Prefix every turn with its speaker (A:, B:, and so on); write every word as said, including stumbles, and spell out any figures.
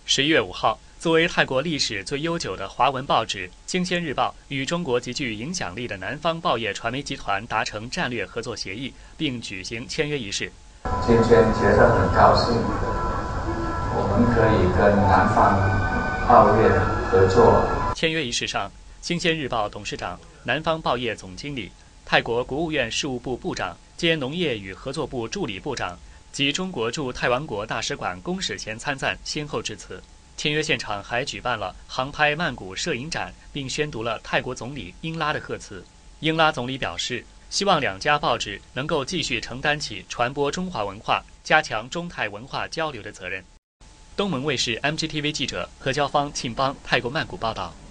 A: 十一月五号，作为泰国历史最悠久的华文报纸《金仙日报》与中国极具影响力的南方报业传媒集团达成战略合作协议，并举行签约仪式。
B: 今天觉得很高兴，我们可以跟南方报业合作。
A: 签约仪式上，金仙日报董事长、南方报业总经理、泰国国务院事务部部长兼农业与合作部助理部长及中国驻泰王国大使馆公使前参赞先后致辞。签约现场还举办了航拍曼谷摄影展，并宣读了泰国总理英拉的贺词。英拉总理表示，希望两家报纸能够继续承担起传播中华文化、加强中泰文化交流的责任。东盟卫视 M G T V 记者何娇芳、庆邦泰国曼谷报道。